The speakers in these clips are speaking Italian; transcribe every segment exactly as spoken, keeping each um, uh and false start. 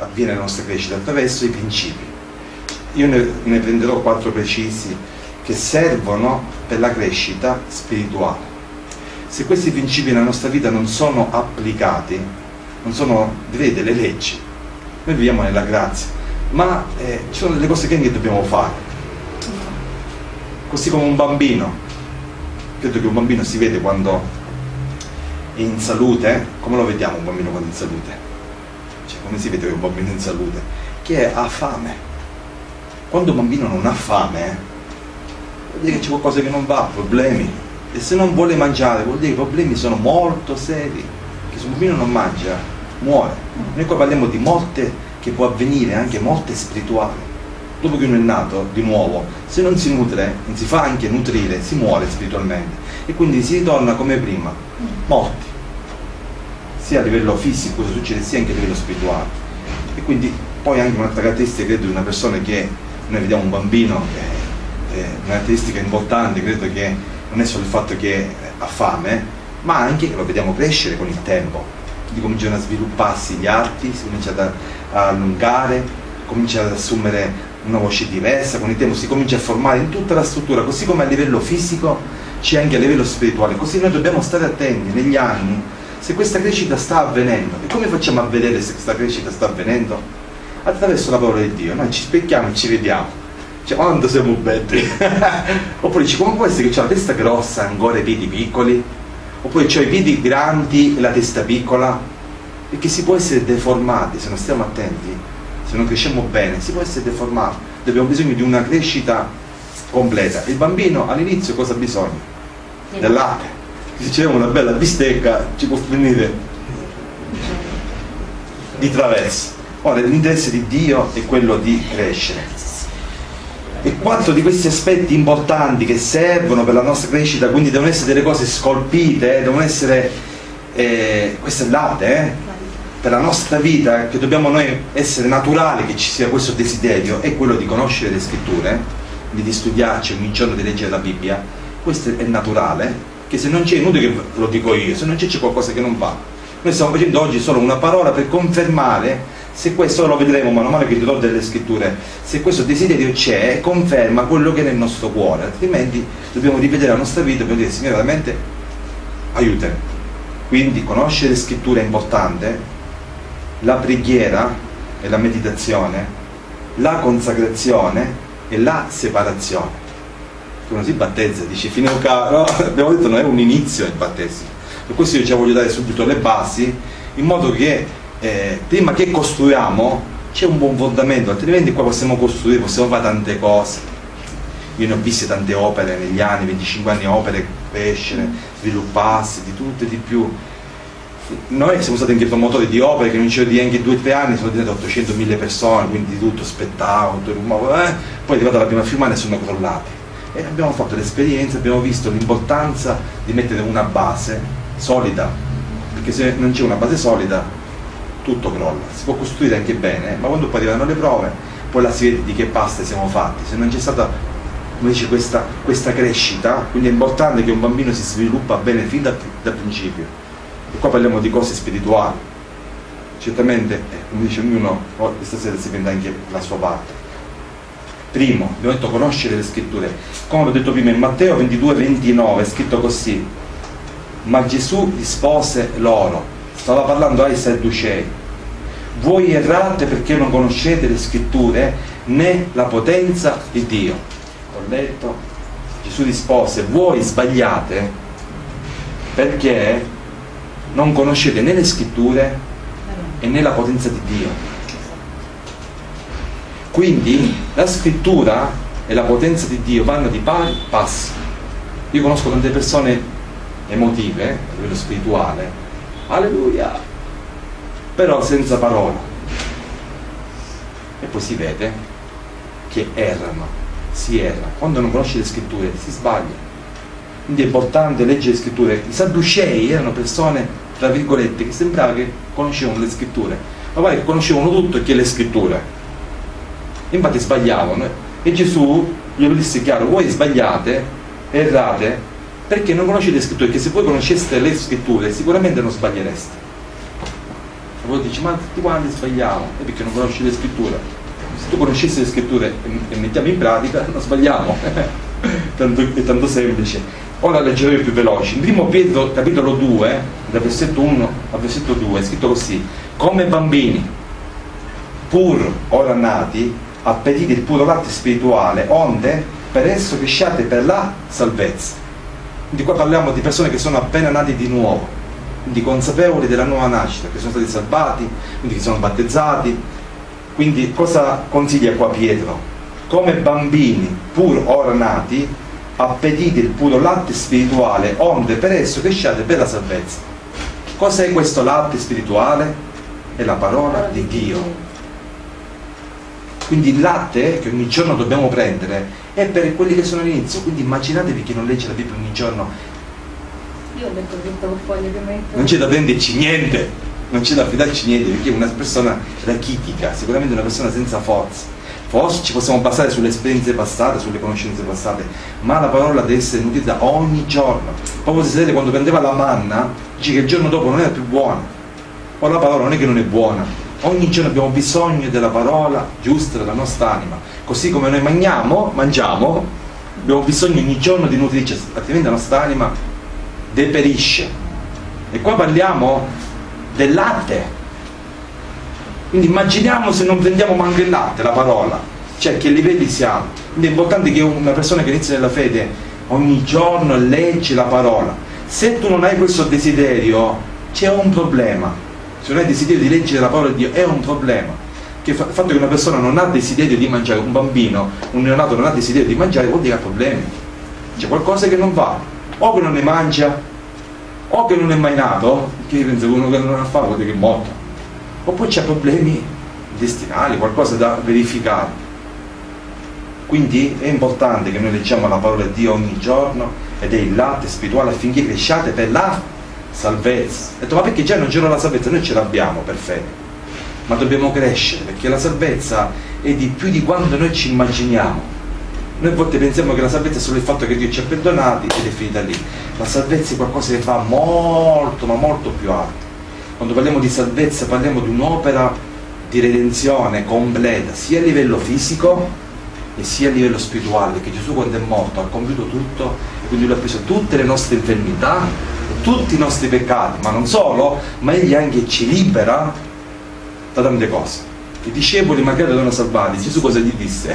avviene la nostra crescita? Attraverso i principi. Io ne, ne prenderò quattro precisi che servono per la crescita spirituale. Se questi principi nella nostra vita non sono applicati, non sono, direi, delle leggi, noi viviamo nella grazia, ma eh, ci sono delle cose che anche dobbiamo fare. Così come un bambino, credo che un bambino si vede quando è in salute. Come lo vediamo un bambino quando è in salute? Cioè, come si vede un bambino in salute? Che ha fame. Quando un bambino non ha fame, eh, vuol dire che c'è qualcosa che non va, problemi. E se non vuole mangiare, vuol dire che i problemi sono molto seri. Che se un bambino non mangia, muore. Noi qua parliamo di morte che può avvenire, anche morte spirituale. Dopo che uno è nato di nuovo, se non si nutre, non si fa anche nutrire, si muore spiritualmente. E quindi si ritorna come prima, morti. Sia a livello fisico, cosa succede, sia anche a livello spirituale. E quindi poi anche un'altra caratteristica, credo, di una persona che noi vediamo un bambino, è, è una caratteristica importante, credo che non è solo il fatto che ha fame, ma anche che lo vediamo crescere con il tempo. Quindi cominciano a svilupparsi gli arti, si comincia ad, a allungare, comincia ad assumere una voce diversa, con il tempo si comincia a formare in tutta la struttura, così come a livello fisico c'è anche a livello spirituale. Così noi dobbiamo stare attenti negli anni se questa crescita sta avvenendo. E come facciamo a vedere se questa crescita sta avvenendo? Attraverso la parola di Dio. Noi ci specchiamo e ci vediamo. Cioè, quando siamo belli. Oppure dici, come può essere che c'ho la testa grossa e ancora i piedi piccoli? Oppure c'ho i piedi grandi e la testa piccola? Perché si può essere deformati se non stiamo attenti, se non cresciamo bene, si può essere deformati. Abbiamo bisogno di una crescita completa. Il bambino all'inizio cosa ha bisogno? Del latte. Se c'è una bella bistecca ci può venire di traverso. Ora l'interesse di Dio è quello di crescere. E quattro di questi aspetti importanti che servono per la nostra crescita, quindi devono essere delle cose scolpite, eh, devono essere, eh, questo è il latte, eh, per la nostra vita, che dobbiamo noi essere naturali, che ci sia questo desiderio, è quello di conoscere le scritture, quindi di studiarci ogni giorno, di leggere la Bibbia. Questo è naturale, che se non c'è, è inutile che lo dico io, se non c'è c'è qualcosa che non va. Noi stiamo facendo oggi solo una parola per confermare, se questo lo vedremo mano a mano che dirò delle scritture, se questo desiderio c'è, conferma quello che è nel nostro cuore, altrimenti dobbiamo rivedere la nostra vita e dobbiamo dire, Signore, veramente aiutami. Quindi conoscere le scritture è importante, la preghiera e la meditazione, la consacrazione e la separazione. Uno si battezza, dice fine un caro, abbiamo detto non è un inizio il battesimo, per questo io ci voglio dare subito le basi, in modo che Eh, prima che costruiamo c'è un buon fondamento, altrimenti qua possiamo costruire, possiamo fare tante cose. Io ne ho viste tante opere negli anni, venticinque anni, opere crescere, svilupparsi, di tutto e di più. Noi siamo stati anche promotori di opere che non c'erano di anche due o tre anni, sono diventate ottocentomila persone, quindi di tutto, spettacolo, tutto, eh? Poi è arrivata la prima firma e sono crollati. E abbiamo fatto l'esperienza, abbiamo visto l'importanza di mettere una base solida, perché se non c'è una base solida tutto crolla. Si può costruire anche bene, ma quando poi arrivano le prove, poi la si vede di che pasta siamo fatti. Se non c'è stata, come dice, questa, questa crescita, quindi è importante che un bambino si sviluppa bene fin da, da principio. E qua parliamo di cose spirituali. Certamente, eh, come dice ognuno, oh, stasera si prende anche la sua parte. Primo, abbiamo detto conoscere le scritture. Come ho detto prima, in Matteo ventidue ventinove è scritto così: ma Gesù rispose loro, stava parlando ai Sadducei, voi errate perché non conoscete le scritture né la potenza di Dio. Ho letto, Gesù rispose, voi sbagliate perché non conoscete né le scritture e né la potenza di Dio. Quindi la scrittura e la potenza di Dio vanno di pari passi. Io conosco tante persone emotive a livello spirituale, alleluia, però senza parola, e poi si vede che errano, si erra. Quando non conosci le scritture si sbaglia, quindi è importante leggere le scritture. I Sadducei erano persone, tra virgolette, che sembrava che conoscevano le scritture, ma guarda che conoscevano tutto e che le scritture, infatti sbagliavano, e Gesù gli disse chiaro, voi sbagliate, errate perché non conoscete le scritture, che se voi conosceste le scritture sicuramente non sbagliereste. E poi dici, ma tutti quanti sbagliamo, è perché non conosci le scritture. Se tu conoscessi le scritture e mettiamo in pratica, non sbagliamo. tanto, è tanto semplice. Ora leggerò più veloci. In primo Pietro capitolo due, dal versetto uno al versetto due, è scritto così: come bambini, pur ora nati, appetite il puro latte spirituale, onde per esso cresciate per la salvezza. Quindi qua parliamo di persone che sono appena nati di nuovo, quindi consapevoli della nuova nascita, che sono stati salvati, quindi che sono battezzati. Quindi cosa consiglia qua Pietro? Come bambini, pur ora nati, appetite il puro latte spirituale, onde per esso cresciate per la salvezza. Cos'è questo latte spirituale? È la parola di Dio. Quindi il latte che ogni giorno dobbiamo prendere è per quelli che sono all'inizio. Quindi immaginatevi chi non legge la Bibbia ogni giorno. Io ho letto tutto il foglio che metto. Non c'è da prenderci niente, non c'è da affidarci niente, perché è una persona rachitica, sicuramente una persona senza forza. Forse ci possiamo basare sulle esperienze passate, sulle conoscenze passate, ma la parola deve essere nutrita ogni giorno. Proprio si vede quando prendeva la manna, dice che il giorno dopo non era più buona. Ora la parola non è che non è buona, ogni giorno abbiamo bisogno della parola giusta della nostra anima. Così come noi mangiamo, mangiamo, abbiamo bisogno ogni giorno di nutrirci, altrimenti la nostra anima deperisce. E qua parliamo del latte. Quindi immaginiamo se non prendiamo manco il latte, la parola, cioè che livelli siamo. Quindi è importante che una persona che inizia nella fede ogni giorno legge la parola. Se tu non hai questo desiderio, c'è un problema. Se non hai desiderio di leggere la parola di Dio, è un problema. Che il fatto che una persona non ha desiderio di mangiare, un bambino, un neonato non ha desiderio di mangiare, vuol dire che ha problemi. C'è qualcosa che non va. O che non ne mangia, o che non è mai nato, che io penso che uno che non ha fatto vuol dire che è morto. Oppure c'è problemi intestinali, qualcosa da verificare. Quindi è importante che noi leggiamo la parola di Dio ogni giorno, ed è il latte spirituale affinché cresciate per la salvezza. Ho detto, ma perché già non c'era la salvezza? Noi ce l'abbiamo per fede, ma dobbiamo crescere, perché la salvezza è di più di quanto noi ci immaginiamo. Noi a volte pensiamo che la salvezza è solo il fatto che Dio ci ha perdonati ed è finita lì. La salvezza è qualcosa che fa molto, ma molto più alto. Quando parliamo di salvezza parliamo di un'opera di redenzione completa, sia a livello fisico e sia a livello spirituale, perché Gesù quando è morto ha compiuto tutto, e quindi lui ha preso tutte le nostre infermità, tutti i nostri peccati, ma non solo, ma egli anche ci libera da tante cose. I discepoli magari erano salvati, Gesù cosa gli disse?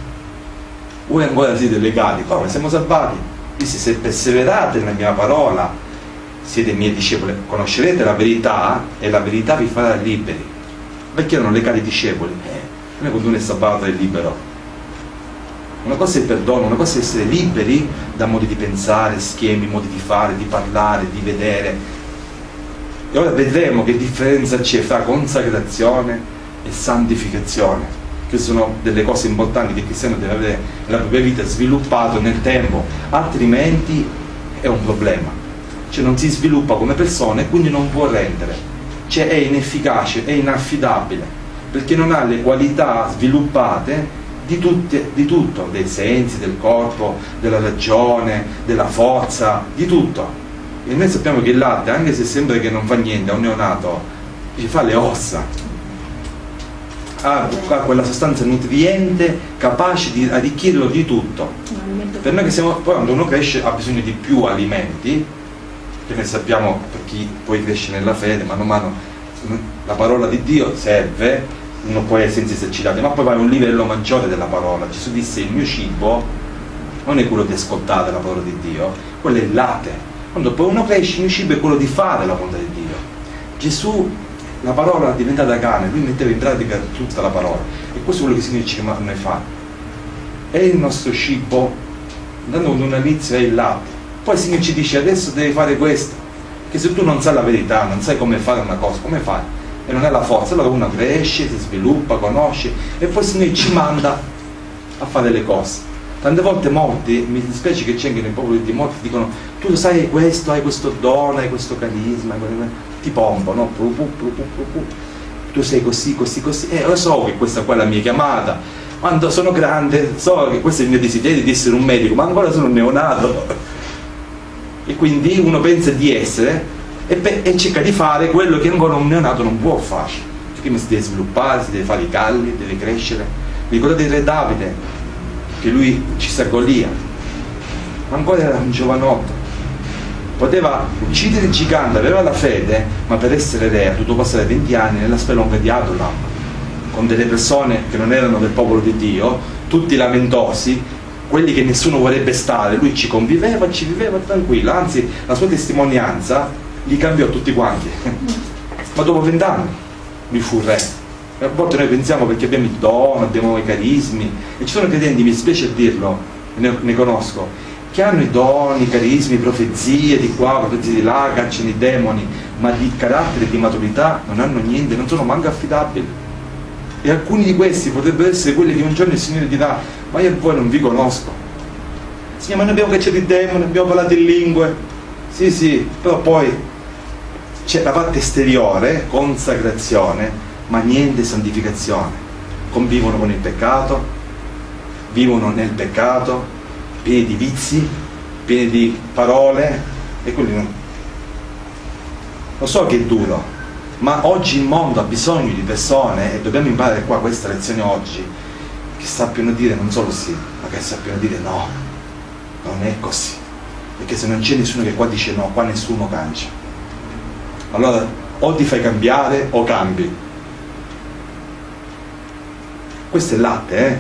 Voi ancora siete legati, come siamo salvati? Disse, se perseverate nella mia parola siete miei discepoli, conoscerete la verità e la verità vi farà liberi. Perché erano legati i discepoli? Eh, non è quando uno è salvato è libero. Una cosa è il perdono, una cosa è essere liberi da modi di pensare, schemi, modi di fare, di parlare, di vedere. E ora vedremo che differenza c'è fra consacrazione e santificazione, che sono delle cose importanti che il cristiano deve avere nella propria vita, sviluppato nel tempo, altrimenti è un problema. Cioè non si sviluppa come persona e quindi non può rendere, cioè è inefficace, è inaffidabile, perché non ha le qualità sviluppate di, tutte, di tutto, dei sensi, del corpo, della ragione, della forza, di tutto. E noi sappiamo che il latte, anche se sembra che non fa niente a un neonato, ci fa le ossa, ha, ha quella sostanza nutriente capace di arricchirlo di tutto. Per noi che siamo, poi quando uno cresce ha bisogno di più alimenti, che noi sappiamo, per chi poi cresce nella fede, mano a mano la parola di Dio serve, uno può essere esercitato, ma poi va a un livello maggiore della parola. Gesù disse, il mio cibo non è quello di ascoltare la parola di Dio, quello è il latte. Quando poi uno cresce, il mio cibo è quello di fare la volontà di Dio. Gesù, la parola è diventata carne, lui metteva in pratica tutta la parola, e questo è quello che significa che noi fa. È il nostro cibo, andando con un inizio è il latte. Poi il Signore ci dice, adesso devi fare questo, che se tu non sai la verità, non sai come fare una cosa, come fai? E non hai la forza, allora uno cresce, si sviluppa, conosce, e poi il Signore ci manda a fare le cose. Tante volte molti, mi dispiace che c'è anche nel popolo di Dio, molti dicono, tu sai questo, hai questo dono, hai questo carisma, ti pompano, no? Pru, pru, pru, pru, pru. Tu sei così, così, così, e eh, lo so che questa qua è la mia chiamata, quando sono grande, so che questo è il mio desiderio di essere un medico, ma ancora sono un neonato. E quindi uno pensa di essere, e, pe- e cerca di fare quello che ancora un neonato non può fare. Prima si deve sviluppare, si deve fare i calli, deve crescere. Vi ricordate il re Davide, che lui ci sa Golia, ancora era un giovanotto, poteva uccidere il gigante, aveva la fede, ma per essere re ha dovuto passare venti anni nella spelonca di Adulam, con delle persone che non erano del popolo di Dio, tutti lamentosi, quelli che nessuno vorrebbe stare. Lui ci conviveva, ci viveva tranquillo, anzi la sua testimonianza li cambiò tutti quanti. Ma dopo vent'anni lui fu re. E a volte noi pensiamo, perché abbiamo i doni, abbiamo i carismi, e ci sono credenti, mi spiace dirlo, ne, ne conosco, che hanno i doni, i carismi, profezie di qua, profezie di là, cacciano i demoni, ma di carattere e di maturità non hanno niente, non sono manco affidabili. E alcuni di questi potrebbero essere quelli che un giorno il Signore dirà: ma io e voi non vi conosco. Signore, ma noi abbiamo cacciato i demoni, abbiamo parlato in lingue. Sì, sì, però poi c'è la parte esteriore, consacrazione, ma niente santificazione. Convivono con il peccato, vivono nel peccato, pieni di vizi, pieni di parole, e quelli non. Lo so che è duro, ma oggi il mondo ha bisogno di persone, e dobbiamo imparare qua questa lezione oggi, che sappiano dire non solo sì, ma che sappiano dire no, non è così. Perché se non c'è nessuno che qua dice no, qua nessuno cancia. Allora o ti fai cambiare o cambi. Questo è latte, eh?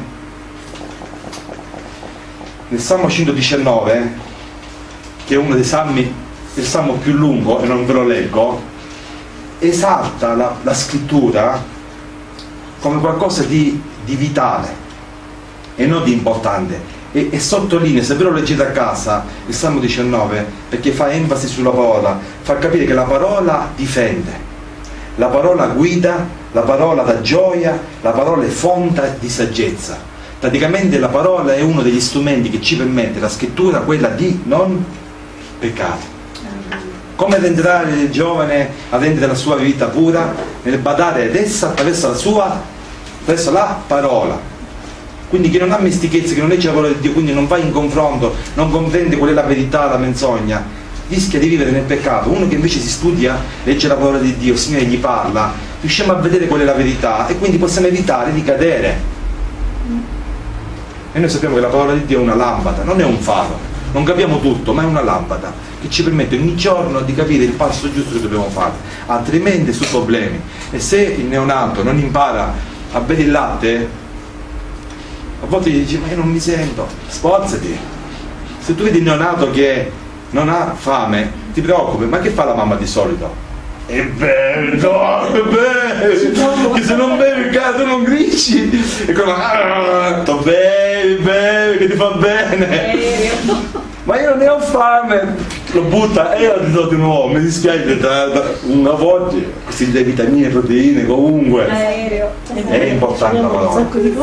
Nel Salmo centodiciannove, che è uno dei salmi, il salmo più lungo, e non ve lo leggo, esalta la, la scrittura come qualcosa di, di vitale e non di importante, e, e sottolinea, se ve lo leggete a casa, il Salmo diciannove, perché fa enfasi sulla parola, fa capire che la parola difende, la parola guida, la parola dà gioia, la parola è fonte di saggezza. Praticamente la parola è uno degli strumenti che ci permette, la scrittura, quella di non peccare. Come renderà il giovane a rendere la sua vita pura? Nel badare ad essa attraverso la sua, attraverso la parola. Quindi chi non ha mestichezza, che non legge la parola di Dio, quindi non va in confronto, non comprende qual è la verità, la menzogna, rischia di vivere nel peccato. Uno che invece si studia, legge la parola di Dio, il Signore gli parla, riusciamo a vedere qual è la verità, e quindi possiamo evitare di cadere. E noi sappiamo che la parola di Dio è una lampada, non è un faro, non capiamo tutto, ma è una lampada che ci permette ogni giorno di capire il passo giusto che dobbiamo fare, altrimenti su problemi. E se il neonato non impara a bere il latte, a volte gli dici: ma io non mi sento, sforzati. Se tu vedi il neonato che non ha fame, ti preoccupi, ma che fa la mamma di solito? È bello, è bello, che se non bevi, cazzo, non grisci, e come ah, to bevi, bevi, che ti fa bene. Ma io non ne ho fame, lo butta e io lo do di nuovo. Mi dispiace, da, da una volta queste le vitamine, proteine, comunque Aereo. è importante la parola.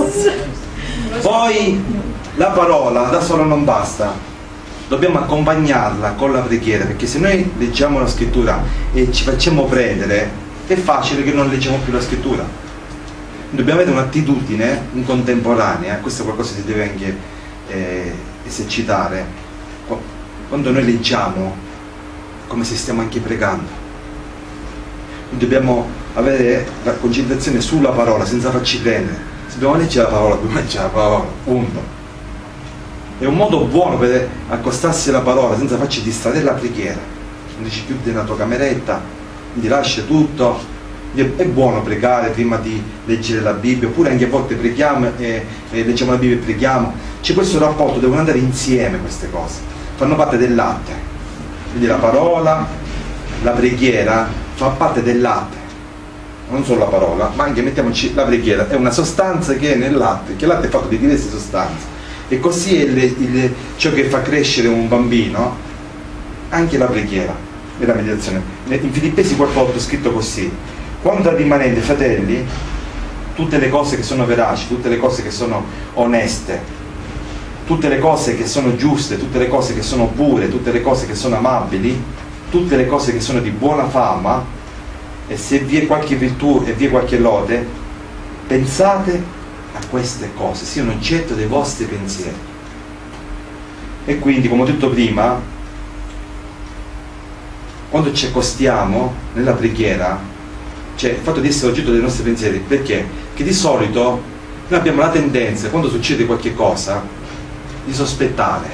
Poi la parola da sola non basta, dobbiamo accompagnarla con la preghiera, perché se noi leggiamo la scrittura e ci facciamo prendere, è facile che non leggiamo più la scrittura. Dobbiamo avere un'attitudine in contemporanea, questo è qualcosa che si deve anche eh, esercitare. Quando noi leggiamo, come se stiamo anche pregando, dobbiamo avere la concentrazione sulla parola senza farci prendere. Se dobbiamo leggere la parola, dobbiamo leggere la parola, punto. È un modo buono per accostarsi alla parola senza farci distrarre la preghiera. Non dici più nella tua cameretta, quindi lascia tutto. È buono pregare prima di leggere la Bibbia, oppure anche a volte preghiamo e, e leggiamo la Bibbia e preghiamo. C'è questo rapporto, devono andare insieme queste cose, fanno parte del latte. Quindi la parola, la preghiera fa parte del latte, non solo la parola, ma anche, mettiamoci, la preghiera è una sostanza che è nel latte, che il latte è fatto di diverse sostanze, e così è le, il, ciò che fa crescere un bambino, anche la preghiera e la meditazione. In Filippesi quattordici è scritto così: quanto al rimanente, fratelli, tutte le cose che sono veraci, tutte le cose che sono oneste, tutte le cose che sono giuste, tutte le cose che sono pure, tutte le cose che sono amabili, tutte le cose che sono di buona fama, e se vi è qualche virtù e vi è qualche lode, pensate a queste cose, siano oggetto dei vostri pensieri. E quindi, come ho detto prima, quando ci accostiamo nella preghiera, cioè il fatto di essere oggetto dei nostri pensieri, perché? Che di solito noi abbiamo la tendenza, quando succede qualche cosa, di sospettare.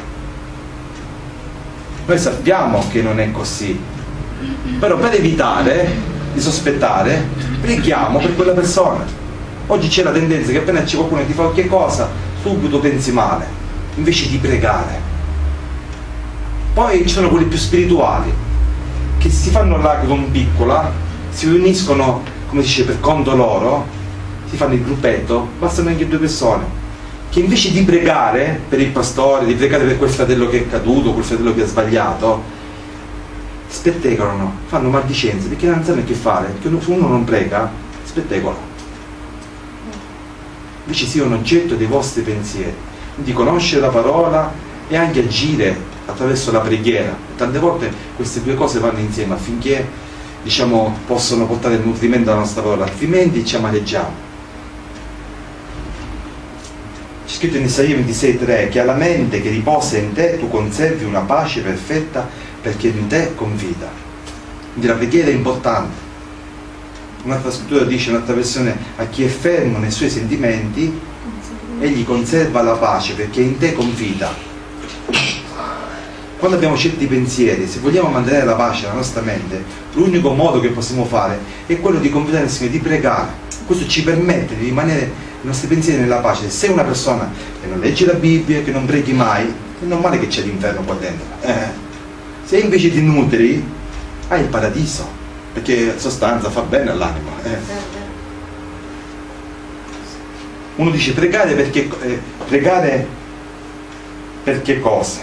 Noi sappiamo che non è così, però per evitare di sospettare preghiamo per quella persona. Oggi c'è la tendenza che appena c'è qualcuno che ti fa qualche cosa subito pensi male, invece di pregare. Poi ci sono quelli più spirituali che si fanno la con piccola, si riuniscono, come si dice, per conto loro, si fanno il gruppetto, bastano anche due persone, che invece di pregare per il pastore, di pregare per quel fratello che è caduto, quel fratello che ha sbagliato, spettegolano, fanno maldicenze, perché non sanno che fare, perché uno non prega, spettegola. Invece sia un oggetto dei vostri pensieri, quindi conoscere la parola e anche agire attraverso la preghiera. Tante volte queste due cose vanno insieme affinché, diciamo, possono portare il nutrimento alla nostra parola, altrimenti ci amareggiamo. C'è scritto in Isaia ventisei tre che alla mente che riposa in te tu conservi una pace perfetta perché in te confida. Quindi la preghiera è importante. Un'altra scrittura dice, un'altra versione, a chi è fermo nei suoi sentimenti egli conserva la pace perché in te confida. Quando abbiamo certi pensieri, se vogliamo mantenere la pace nella nostra mente, l'unico modo che possiamo fare è quello di confidare nel Signore, di pregare. Questo ci permette di rimanere i nostri pensieri nella pace. Se una persona che non legge la Bibbia, che non preghi mai, è normale che c'è l'inferno qua dentro. Eh. Se invece ti nutri, hai il paradiso, perché in sostanza fa bene all'anima. Eh. Uno dice pregare perché, eh, pregare per che cosa?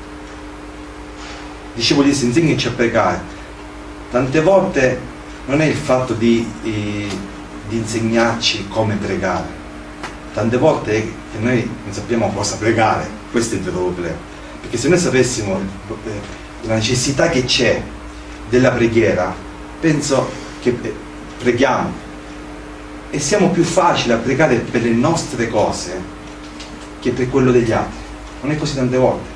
Dicevo di insegnaci a pregare. Tante volte non è il fatto di, eh, di insegnarci come pregare, tante volte è che noi non sappiamo cosa pregare. Questo è il vero problema, perché se noi sapessimo eh, la necessità che c'è della preghiera, penso che eh, preghiamo e siamo più facili a pregare per le nostre cose che per quello degli altri. Non è così tante volte.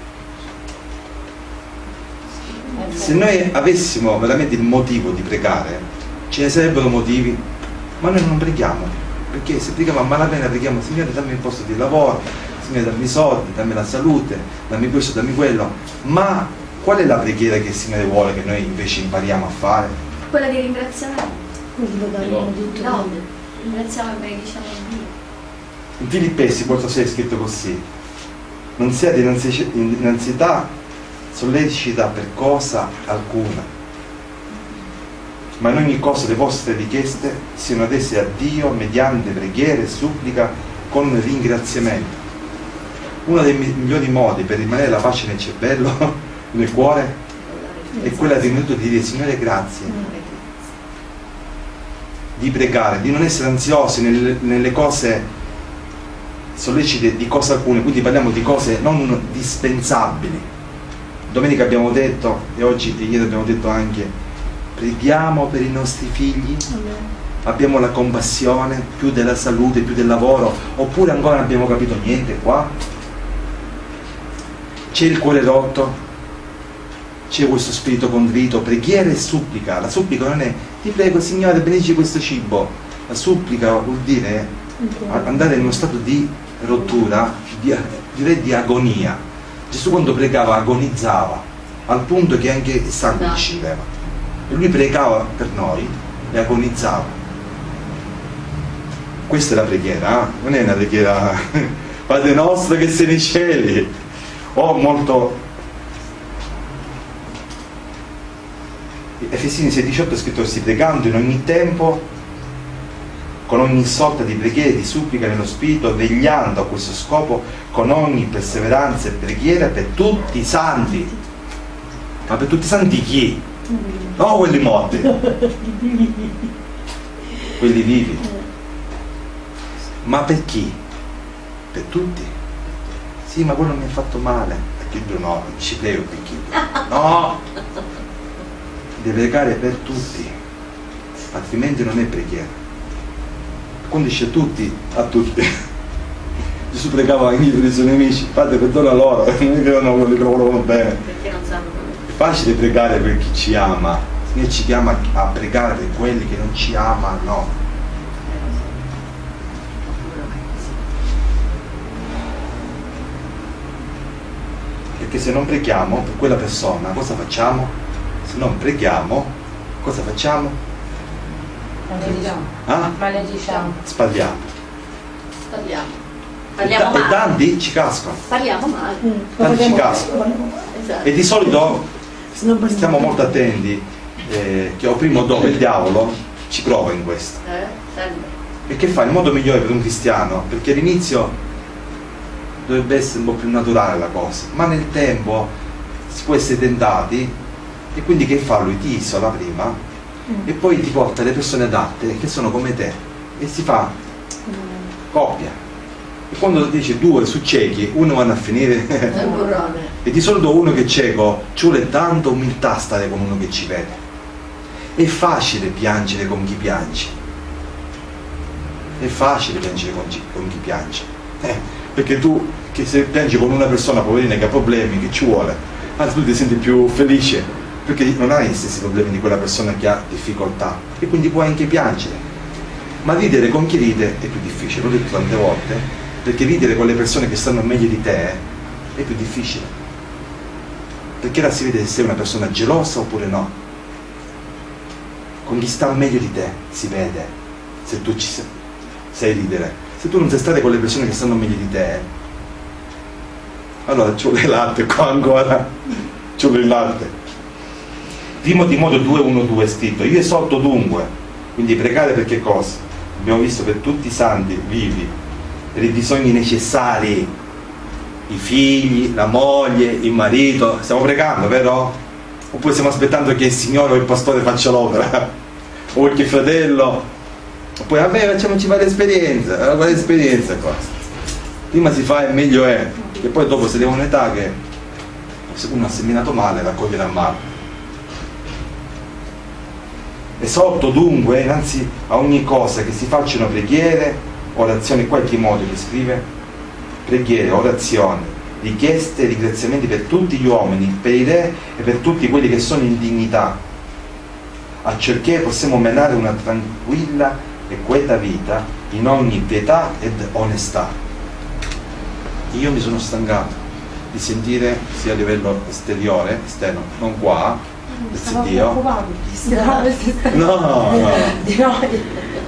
Se noi avessimo veramente il motivo di pregare, ce ne sarebbero motivi, ma noi non preghiamo, perché se preghiamo a malapena preghiamo, Signore dammi il posto di lavoro, Signore dammi i soldi, dammi la salute, dammi questo, dammi quello. Ma qual è la preghiera che il Signore vuole che noi invece impariamo a fare? Quella di ringraziamento. No, Ringraziamo e benediciamo Dio. In Filippesi quattro sei è scritto così: non siate innanzità sollecita per cosa alcuna, ma in ogni cosa le vostre richieste siano rese a Dio mediante preghiere e supplica con ringraziamento. Uno dei migliori modi per rimanere la pace nel cervello, nel cuore, è quella di un minuto di dire Signore grazie, di pregare, di non essere ansiosi nelle, nelle cose sollecite di cose alcune, quindi parliamo di cose non dispensabili. Domenica abbiamo detto, e oggi e ieri abbiamo detto anche, preghiamo per i nostri figli, abbiamo la compassione più della salute, più del lavoro, oppure ancora non abbiamo capito niente qua? C'è il cuore rotto, c'è questo spirito contrito, preghiera e supplica. La supplica non è ti prego Signore benedici questo cibo, la supplica vuol dire andare in uno stato di rottura, di, direi di agonia. Gesù quando pregava agonizzava al punto che anche il sangue gli scendeva, e lui pregava per noi e agonizzava. Questa è la preghiera, eh? Non è una preghiera Padre nostro che sei nei cieli, o molto. Efesini sei diciotto è scritto così: pregando in ogni tempo con ogni sorta di preghiera e di supplica nello spirito, vegliando a questo scopo con ogni perseveranza e preghiera per tutti i santi. Ma per tutti i santi chi? No, quelli morti, quelli vivi. Ma per chi? Per tutti. Sì, ma quello mi ha fatto male. Perché io no, non ci prego per chi. No! Deve pregare per tutti, altrimenti non è preghiera. Quando dice tutti, a tutti. Gesù pregava anche per i suoi nemici, Padre perdona loro, non è che erano quelli che lo volevano bene. Perché non sanno come. È facile pregare per chi ci ama, Signore ci chiama a pregare per quelli che non ci amano. Perché se non preghiamo per quella persona, cosa facciamo? Se non preghiamo, cosa facciamo? Malediciamo. Ah? Malediciamo. Sbagliamo. Parliamo. E, Parliamo ta- e male. tanti ci cascano. Parliamo male. Tanti ci cascano. Esatto. E di solito stiamo molto attenti eh, che o prima o dopo il diavolo ci prova in questo. Eh, sempre. E che fa? Il modo migliore per un cristiano, perché all'inizio dovrebbe essere un po' più naturale la cosa, ma nel tempo si può essere tentati, e quindi che fa lui? Ti isola prima e poi ti porta le persone adatte che sono come te e si fa coppia. E quando dice due su ciechi, uno vanno a finire È un burrone. e di solito uno che è cieco ci vuole tanta umiltà stare con uno che ci vede. È facile piangere con chi piange, è facile piangere con chi, con chi piange, eh, perché tu che se piangi con una persona poverina che ha problemi, che ci vuole? Anzi, tu ti senti più felice perché non hai gli stessi problemi di quella persona che ha difficoltà e quindi puoi anche piangere. Ma ridere con chi ride è più difficile, l'ho detto tante volte, perché ridere con le persone che stanno meglio di te è più difficile, perché là si vede se sei una persona gelosa oppure no. Con chi sta meglio di te si vede se tu ci sei, sai ridere. Se tu non sai stare con le persone che stanno meglio di te, allora ci vuole il latte qua ancora, ci vuole il latte. Primo Timoteo due uno due è scritto: io esorto dunque, quindi pregare per che cosa? Abbiamo visto per tutti i santi vivi, per i bisogni necessari, i figli, la moglie, il marito. Stiamo pregando, vero? Oppure stiamo aspettando che il Signore o il pastore faccia l'opera? O il fratello? Oppure vabbè, facciamoci fare esperienza, quale esperienza qua? Prima si fa e meglio è, che poi dopo si arriva un'età che se uno ha seminato male raccoglierà male. Esorto dunque innanzi a ogni cosa che si facciano preghiere, orazioni, qua in Timoteo che scrive preghiere, orazioni, richieste e ringraziamenti per tutti gli uomini, per i re e per tutti quelli che sono in dignità, accerché possiamo menare una tranquilla e quieta vita in ogni pietà ed onestà. Io mi sono stancato di sentire sia a livello esteriore, esterno, non qua, Stavo Dio. preoccupando. No, no, Di noi.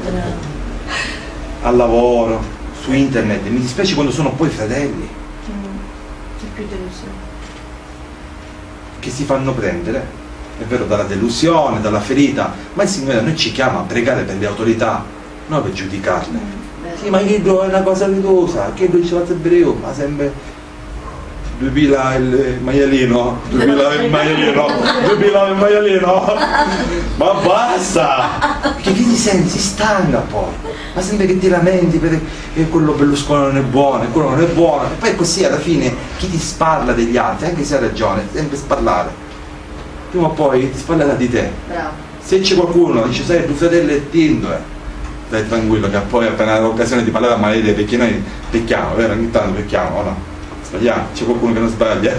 al lavoro, su internet, mi dispiace quando sono poi fratelli C'è più delusione. che si fanno prendere, è vero, dalla delusione, dalla ferita, ma il Signore a noi ci chiama a pregare per le autorità, non per giudicarle. Sì, ma che è una cosa velosa, che lui ci fa sempre, ma sempre duemila il maialino, duemila il maialino, duemila il maialino, ma basta! Perché chi ti senti? Si stanca poi, ma sempre che ti lamenti perché quello Berlusconi non è buono, e quello non è buono, e poi così alla fine chi ti sparla degli altri, anche se ha ragione, sempre sparlare, prima o poi ti sparlerà di te. Bravo. Se c'è qualcuno che dice sai tuo fratello è tindo, eh, stai tranquillo che poi appena l'occasione di parlare a maledire, perché noi pecchiamo, vero? Ogni tanto pecchiamo, o no? Sbagliamo, c'è qualcuno che non sbaglia.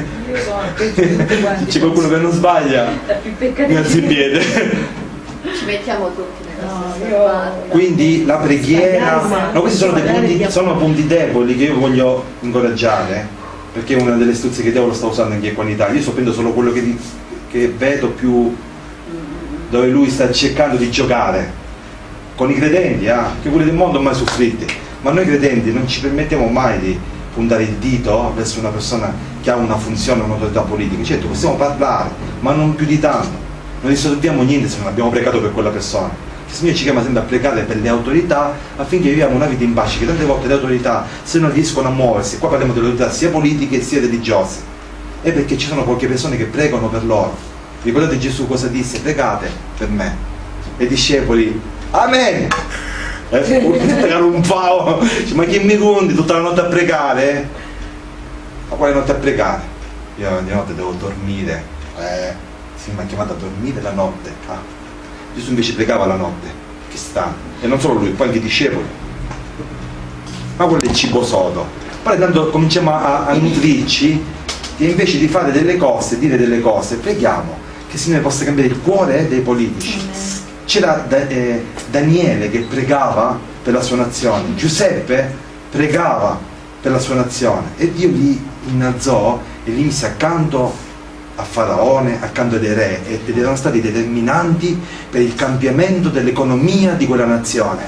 C'è qualcuno che non sbaglia, mi alzi in piede. Ci mettiamo tutti nella No, stessa io- barca. Quindi la preghiera, no, questi sono dei punti, sono punti deboli che io voglio incoraggiare, perché è una delle istruzioni che il diavolo sta usando anche qua in Italia. Io sto prendendo solo quello che, che vedo più, dove lui sta cercando di giocare con i credenti, eh, che quelli del mondo mai soffritti, ma noi credenti non ci permettiamo mai di puntare il dito verso una persona che ha una funzione, un'autorità politica. Certo, possiamo parlare, ma non più di tanto, non risolviamo niente se non abbiamo pregato per quella persona. Il Signore ci chiama sempre a pregare per le autorità affinché viviamo una vita in pace, che tante volte le autorità, se non riescono a muoversi, qua parliamo delle autorità sia politiche sia religiose, è perché ci sono poche persone che pregano per loro. Ricordate Gesù cosa disse? Pregate per me. E i discepoli, amen! Eh, un pavo, ma che mi conti tutta la notte a pregare? Ma quale notte a pregare? Io di notte devo dormire, eh, si mi ha chiamato a dormire la notte. Ah. Gesù invece pregava la notte, che sta, e non solo lui, poi anche i discepoli. Ma quello è il cibo sodo. Poi tanto cominciamo a, a nutrirci, e invece di fare delle cose, dire delle cose, preghiamo che il Signore possa cambiare il cuore dei politici. C'era da, eh, Daniele che pregava per la sua nazione, Giuseppe pregava per la sua nazione e Dio li innalzò e li mise accanto a Faraone, accanto ai re, ed erano stati determinanti per il cambiamento dell'economia di quella nazione.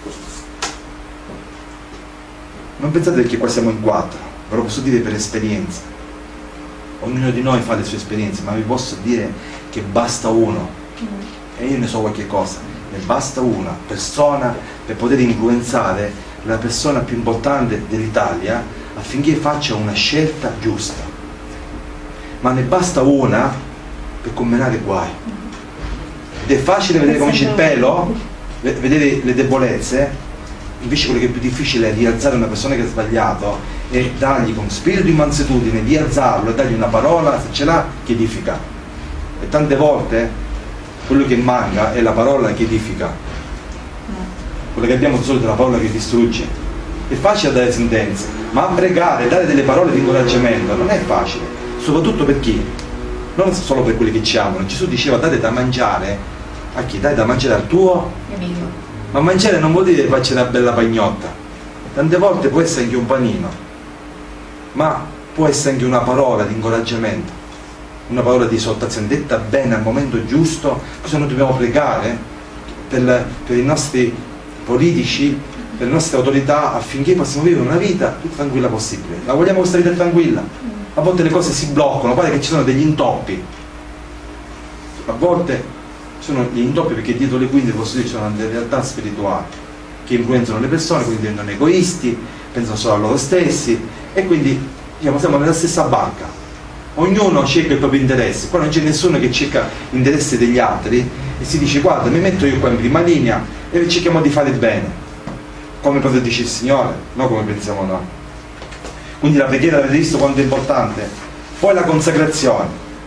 Non pensate che qua siamo in quattro, ve lo posso dire per esperienza. Ognuno di noi fa le sue esperienze, ma vi posso dire che basta uno, e io ne so qualche cosa, ne basta una persona per poter influenzare la persona più importante dell'Italia affinché faccia una scelta giusta. Ma ne basta una per commenare guai. Ed è facile vedere come c'è il pelo, vedere le debolezze, invece quello che è più difficile è rialzare una persona che ha sbagliato e dargli con spirito di mansuetudine, rialzarlo e dargli una parola, se ce l'ha, che edifica. E tante volte quello che manca è la parola che edifica. Quella che abbiamo di solito è la parola che distrugge. È facile dare sentenze, ma pregare, dare delle parole di incoraggiamento non è facile, soprattutto per chi? Non solo per quelli che ci amano. Gesù diceva date da mangiare a chi? Dai da mangiare al tuo Amico. ma mangiare non vuol dire farci una bella pagnotta, tante volte può essere anche un panino, ma può essere anche una parola di incoraggiamento, una parola di esortazione detta bene al momento giusto. Cosa noi dobbiamo pregare per, per i nostri politici, per le nostre autorità, affinché possiamo vivere una vita più tranquilla possibile. La vogliamo questa vita tranquilla? A volte le cose si bloccano, pare che ci sono degli intoppi, a volte sono gli intoppi perché dietro le quinte, posso dire, ci sono delle realtà spirituali che influenzano le persone, quindi diventano egoisti, pensano solo a loro stessi e quindi diciamo, siamo nella stessa barca, ognuno cerca il proprio interesse. Qua non c'è nessuno che cerca l'interesse degli altri e si dice guarda mi metto io qua in prima linea e cerchiamo di fare bene come proprio dice il Signore, non come pensiamo noi. Quindi la preghiera, avete visto quanto è importante. Poi la consacrazione,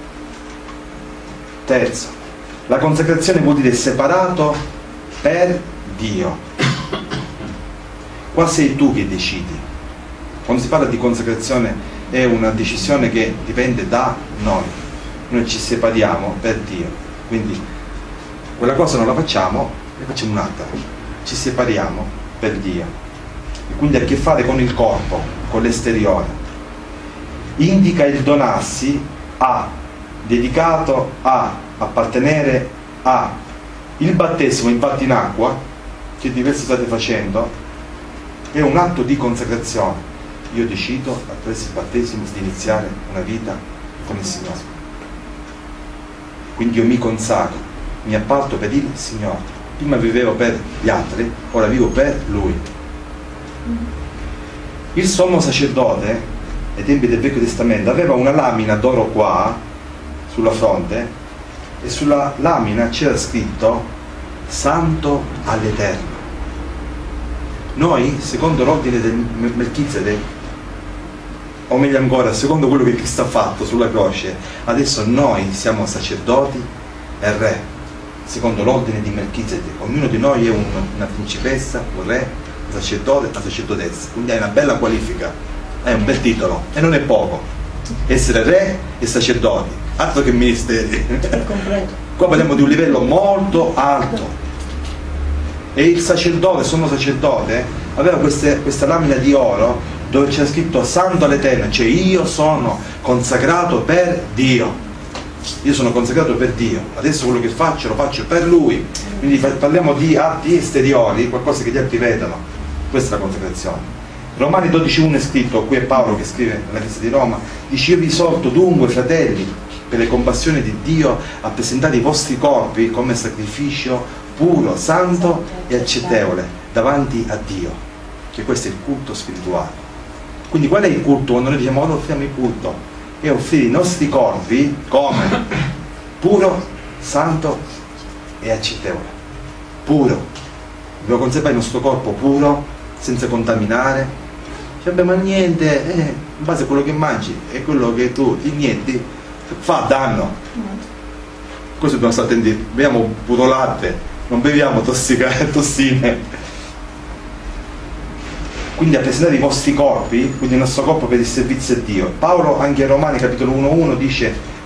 terzo, la consacrazione vuol dire separato per Dio. Qua sei tu che decidi. Quando si parla di consacrazione è una decisione che dipende da noi. Noi ci separiamo per Dio. Quindi quella cosa non la facciamo e facciamo un'altra. Ci separiamo per Dio. E quindi ha a che fare con il corpo, con l'esteriore. Indica il donarsi a, dedicato a, appartenere a. Il battesimo infatti in acqua, che diverso state facendo, è un atto di consacrazione. Io decido attraverso il battesimo di iniziare una vita con il Signore, quindi io mi consacro, mi apparto per il Signore. Prima vivevo per gli altri, ora vivo per Lui. Il sommo sacerdote ai tempi del Vecchio Testamento aveva una lamina d'oro qua sulla fronte e sulla lamina c'era scritto Santo all'Eterno. Noi, secondo l'ordine del Melchizedek, o meglio ancora, secondo quello che Cristo ha fatto sulla croce, adesso noi siamo sacerdoti e re, secondo l'ordine di Melchizedek. Ognuno di noi è un, una principessa, un re, un sacerdote, una sacerdotessa, quindi hai una bella qualifica, hai un bel titolo, e non è poco essere re e sacerdoti, altro che ministeri. Qua parliamo di un livello molto alto. E il sacerdote, il sommo sacerdote, aveva queste, questa lamina di oro dove c'era scritto Santo all'Eterno, cioè io sono consacrato per Dio, io sono consacrato per Dio, adesso quello che faccio lo faccio per Lui. Quindi parliamo di atti esteriori, qualcosa che gli altri vedano. Questa è la consacrazione. Romani dodici uno è scritto, qui è Paolo che scrive nella Chiesa di Roma, dice io vi esorto dunque fratelli per le compassioni di Dio a presentare i vostri corpi come sacrificio puro, santo e accettevole davanti a Dio, che questo è il culto spirituale. Quindi qual è il culto? Quando noi diciamo ora offriamo il culto, è offrire i nostri corpi come? Puro, santo e accettevole. Puro, dobbiamo conservare il nostro corpo puro, senza contaminare. Cioè, beh, ma niente, eh, in base a quello che mangi e quello che tu inietti fa danno. Questo dobbiamo stare attenti, beviamo puro latte, non beviamo tossica, tossine. Quindi a presentare i vostri corpi, quindi il nostro corpo per il servizio a Dio. Paolo anche a Romani capitolo uno uno dice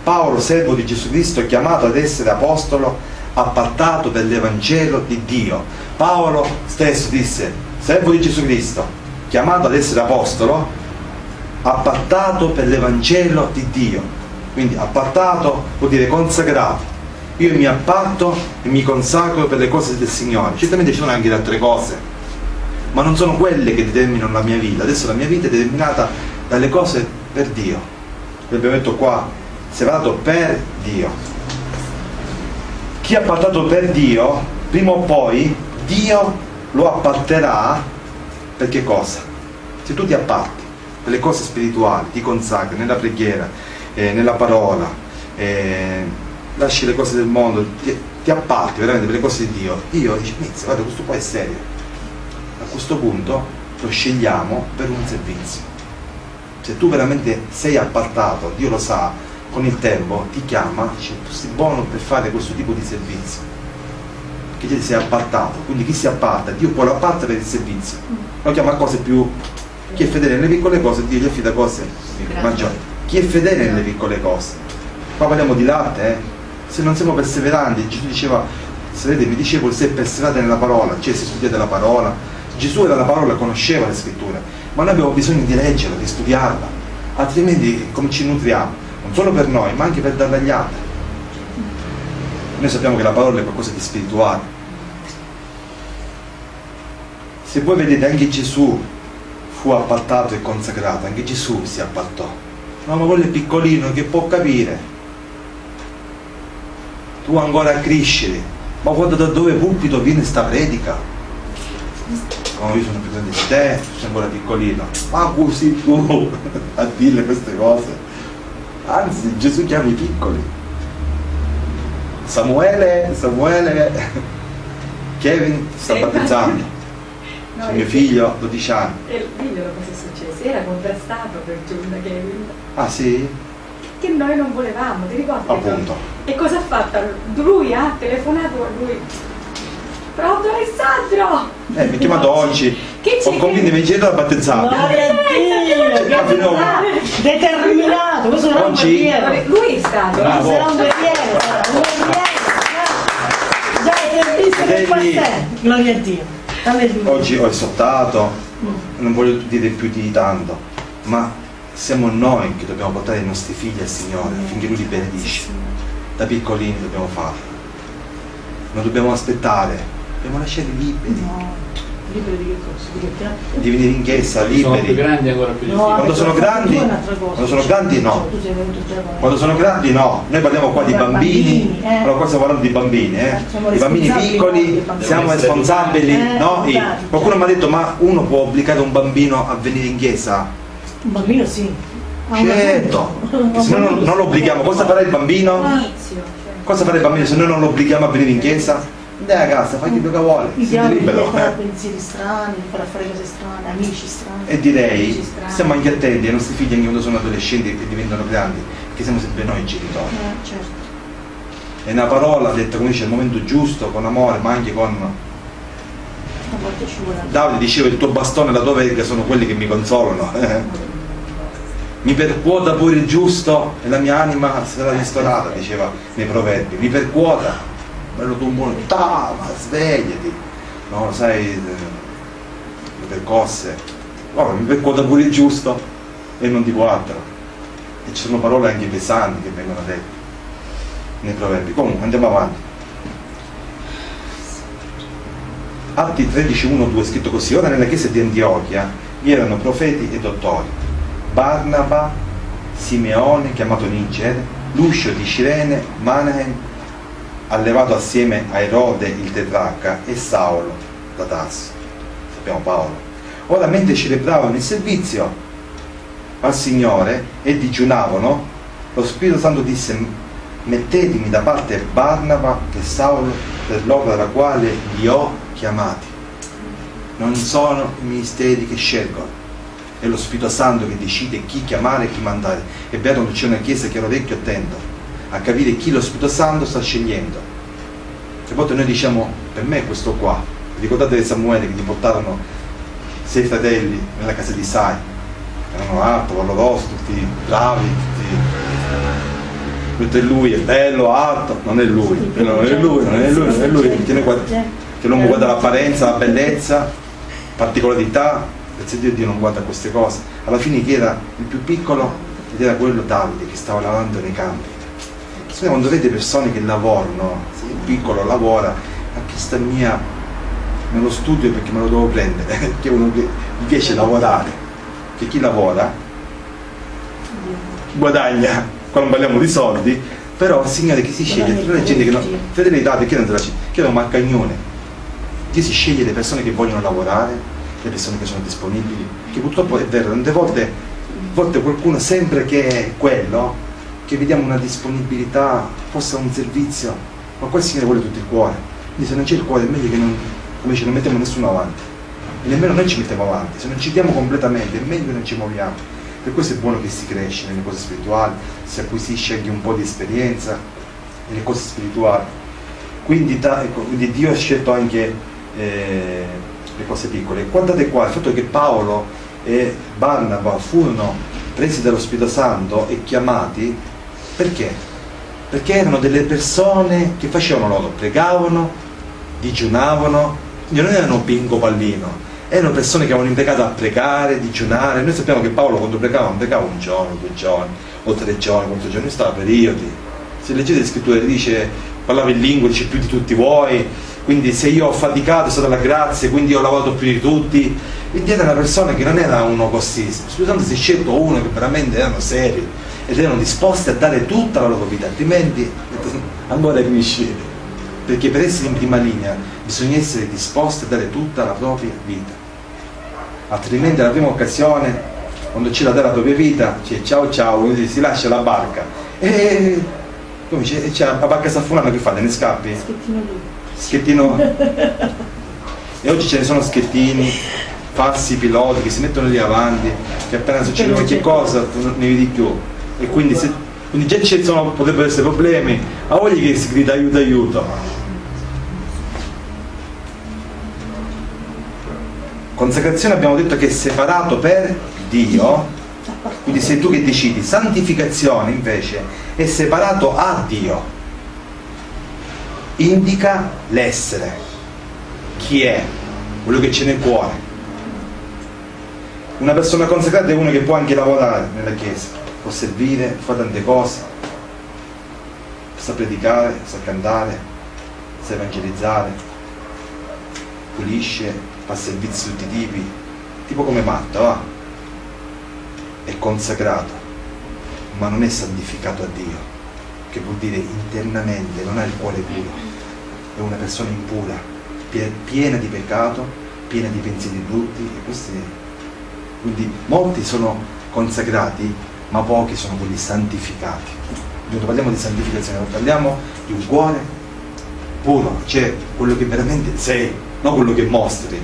Paolo, servo di Gesù Cristo, chiamato ad essere apostolo, appartato per l'Evangelo di Dio. Paolo stesso disse, servo di Gesù Cristo, chiamato ad essere apostolo, appartato per l'Evangelo di Dio. Quindi appartato vuol dire consacrato. Io mi apparto e mi consacro per le cose del Signore. Certamente ci sono anche altre cose, ma non sono quelle che determinano la mia vita. Adesso la mia vita è determinata dalle cose per Dio. L'abbiamo detto qua, separato per Dio. Chi è appartato per Dio, prima o poi Dio lo apparterà per che cosa? Se tu ti apparti per le cose spirituali, ti consacri nella preghiera, eh, nella parola, eh, lasci le cose del mondo, ti, ti apparti veramente per le cose di Dio, Dio dice, inizia, guarda, questo qua è serio. A questo punto lo scegliamo per un servizio. Se tu veramente sei appartato, Dio lo sa, con il tempo ti chiama, dice, tu sei buono per fare questo tipo di servizio, perché ti sei appartato. Quindi chi si apparta, Dio poi lo apparta per il servizio, lo chiama a cose più. Chi è fedele nelle piccole cose, Dio gli affida cose maggiori. Chi è fedele nelle piccole cose, qua parliamo di latte, eh? Se non siamo perseveranti, Gesù diceva, sarete miei discepoli se perseverate nella parola, cioè se studiate la parola. Gesù era la parola, conosceva le scritture, ma noi abbiamo bisogno di leggerla, di studiarla, altrimenti come ci nutriamo? Non solo per noi, ma anche per darla agli altri. Noi sappiamo che la parola è qualcosa di spirituale. Se voi vedete, anche Gesù fu appartato e consacrato, anche Gesù si appartò. No, ma quello è piccolino, che può capire? Tu ancora a crescere, ma guarda da dove pulpito viene sta predica. No, io sono più grande di te, tu sei ancora piccolino. Ma così tu a dirle queste cose. Anzi, Gesù chiama i piccoli. Samuele, Samuele, Kevin sta battezzando. No, C'è mio figlio, dodici anni. E il figlio cosa è successo? Era contrastato per giorno da Kevin. Ah sì? Che noi non volevamo, ti ricordi? Appunto. E cosa ha fatto? Lui ha telefonato a lui. Pronto Alessandro? Eh, mi ha chiamato oggi. Che c'è? Ho convinto i miei genitori a battezzarmi. Gloria a Dio, C'è proprio no. determinato, questo sarà un Oggi- guerriero. Lui è stato. Bravo. Sarà un guerriero, sarà un guerriero. Già hai visto che qua Vedi? sei. Gloria a Dio. Alleluia. Oggi ho esortato, non voglio dire più di tanto, ma siamo noi che dobbiamo portare i nostri figli al Signore affinché Lui li benedisce. Da piccolini dobbiamo farlo. Non dobbiamo aspettare, dobbiamo lasciarli liberi. No, libero di che cosa? Di che piano? Di venire in chiesa Sono più liberi. grandi ancora più No, difficili. Quando sono grandi- tu è un'altra cosa. quando sono grandi, no. Cioè, tu sei venuto già con- Quando sono grandi no, noi parliamo qua di bambini, Bambini, eh. allora qua stiamo parlando di bambini, eh. Siamo I bambini responsabili piccoli, noi dei bambini. siamo responsabili, Eh, no? infatti, I- Qualcuno mi ha detto, ma uno può obbligare un bambino a venire in chiesa? Un bambino sì. Ha una- Certo, se noi non, non lo obblighiamo, cosa farà il bambino? Inizio. cioè. Cosa farà il bambino se noi non lo obblighiamo a venire in chiesa? Andai a casa, fai quello che vuole, Mi sei chiama di libero. fare eh. pensieri strani, di fare fare cose strane, amici strani. E direi, Amici strani. stiamo anche attenti ai nostri figli anche quando sono adolescenti e diventano grandi, perché siamo sempre noi genitori. Eh, certo. È una parola detta, come dice, al momento giusto, con amore, ma anche con... A volte ci vuole anche. Davide diceva, il tuo bastone e la tua verga sono quelli che mi consolano. eh. Mi percuota pure il giusto e la mia anima sarà ristorata, diceva nei proverbi. Mi percuota, bello tu un buono, ta, ma svegliati. No, sai, eh, le percosse. Oh, mi percuota pure il giusto e non di quattro. E ci sono parole anche pesanti che vengono dette nei proverbi. Comunque, andiamo avanti. Atti tredici, uno, due è scritto così: ora nella chiesa di Antiochia vi erano profeti e dottori, Barnaba, Simeone, chiamato Niger, Lucio di Cirene, Manahem, allevato assieme a Erode il tetrarca, e Saulo da Tarso. Sappiamo Paolo. Ora mentre celebravano il servizio al Signore e digiunavano, lo Spirito Santo disse: mettetemi da parte Barnaba e Saulo per l'opera della quale li ho chiamati. Non sono i ministeri che scelgono, è lo Spirito Santo che decide chi chiamare e chi mandare. È vero, quando c'è una chiesa che ha l'orecchio attento a capire chi lo Spirito Santo sta scegliendo. E volte noi diciamo, per me è questo qua. Ricordate di Samuele che gli portarono sei fratelli nella casa di Sai, erano alto, valorosi, tutti bravi, tutti... è lui, è bello, alto, non è lui, non è lui, non è lui, non è lui, perché noi guarda, che l'uomo guarda l'apparenza, la bellezza, particolarità, grazie a Dio Dio non guarda queste cose. Alla fine chi era il più piccolo? Ed era quello Davide che stava lavorando nei campi. Quando vede persone che lavorano, se il piccolo lavora, a chi sta mia me lo studio perché me lo devo prendere, perché uno che gli piace lavorare, che chi lavora guadagna, qua non parliamo di soldi, però il Signore chi si sceglie, non è gente che non, fedeltà perché non te la che è un maccagnone, chi si sceglie le persone che vogliono lavorare, le persone che sono disponibili, che purtroppo è vero, tante volte, a volte qualcuno sempre che è quello, che vediamo una disponibilità, forse a un servizio, ma qua il Signore vuole tutto il cuore, quindi se non c'è il cuore è meglio che non, come dice, non mettiamo nessuno avanti, e nemmeno noi ci mettiamo avanti, se non ci diamo completamente è meglio che non ci muoviamo. Per questo è buono che si cresce nelle cose spirituali, si acquisisce anche un po' di esperienza nelle cose spirituali. Quindi, da, ecco, quindi Dio ha scelto anche eh, le cose piccole. Guardate qua, il fatto che Paolo e Barnaba furono presi dallo Spirito Santo e chiamati, perché? Perché erano delle persone che facevano loro, pregavano, digiunavano, non erano bingo pallino, erano persone che avevano impiegato a pregare, digiunare. Noi sappiamo che Paolo quando pregava non pregava un giorno, due giorni, o tre giorni, quattro giorni, stava periodi. Se leggete le scritture dice, parlava in lingua, dice più di tutti voi, quindi se io ho faticato è stata la grazia, quindi ho lavorato più di tutti. Quindi era una persona che non era uno così, scusate, si è scelto uno che veramente erano seri ed erano disposti a dare tutta la loro vita, altrimenti ancora capisci, perché per essere in prima linea bisogna essere disposti a dare tutta la propria vita, altrimenti alla prima occasione, quando c'è da dare la propria vita, c'è ciao ciao, si lascia la barca e come c'è, c'è la barca saffonata, che fa? Te ne scappi? Schettino lì. Schettino. E oggi ce ne sono schettini, falsi piloti che si mettono lì avanti, che appena succede qualche cosa tu non ne vedi più, e quindi, se, quindi già ci sono, potrebbero essere problemi, a voglia che si grida aiuto aiuto. Consacrazione abbiamo detto che è separato per Dio, quindi sei tu che decidi. Santificazione invece è separato a Dio, indica l'essere, chi è, quello che c'è nel cuore. Una persona consacrata è uno che può anche lavorare nella chiesa, può servire, fa tante cose, sa predicare, sa cantare, sa evangelizzare, pulisce, fa servizi di tutti i tipi, tipo come Marta, va? È consacrato, ma non è santificato a Dio, che vuol dire internamente, non ha il cuore puro, è una persona impura, piena di peccato, piena di pensieri brutti, e questi. Quindi molti sono consacrati, ma pochi sono quelli santificati. Quando parliamo di santificazione, parliamo di un cuore puro, cioè quello che veramente sei, non quello che mostri.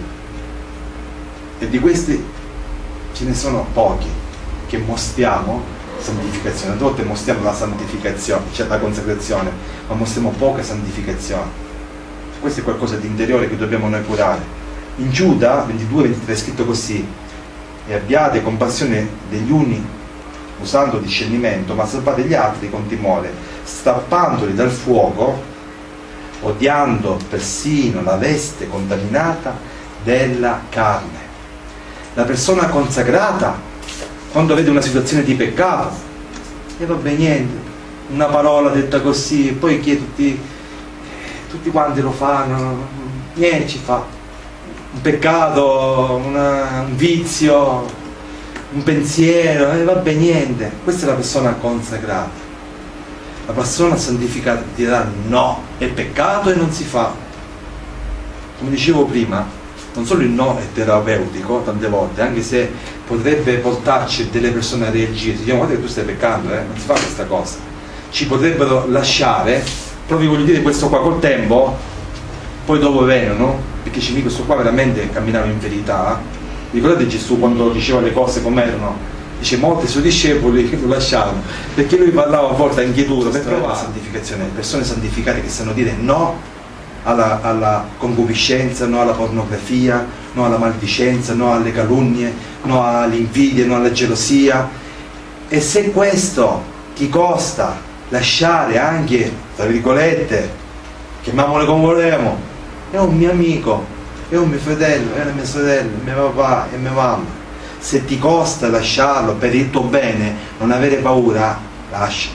E di questi ce ne sono pochi che mostriamo santificazione. A volte mostriamo la santificazione, cioè la consacrazione, ma mostriamo poca santificazione. Questo è qualcosa di interiore che dobbiamo noi curare. In Giuda ventidue ventitré è scritto così: e abbiate compassione degli uni usando discernimento, ma salvate gli altri con timore, strappandoli dal fuoco, odiando persino la veste contaminata della carne. La persona consacrata, quando vede una situazione di peccato, e vabbè niente, una parola detta così, e poi che tutti, tutti quanti lo fanno, niente ci fa. Un peccato, una, un vizio, un pensiero, e eh, vabbè niente. Questa è la persona consacrata. La persona santificata dirà no, è peccato e non si fa. Come dicevo prima, non solo il no è terapeutico tante volte, anche se potrebbe portarci delle persone a reagire, diciamo guarda che tu stai peccando, eh? Non si fa questa cosa. Ci potrebbero lasciare, proprio voglio dire questo qua col tempo, poi dopo vengono, perché ci questo qua veramente camminava in verità. Ricordate Gesù quando diceva le cose com'erano? Dice molti suoi discepoli che lo lasciarono, perché lui parlava a volte a inquietude per provare la santificazione, persone santificate che sanno dire no alla, alla concupiscenza, no alla pornografia, no alla maldicenza, no alle calunnie, no all'invidia, no alla gelosia. E se questo ti costa lasciare anche, tra virgolette, chiamiamole come vogliamo, è un mio amico, è un mio fratello, è una mia sorella, mio papà e mia mamma. Se ti costa lasciarlo per il tuo bene, non avere paura, lascia.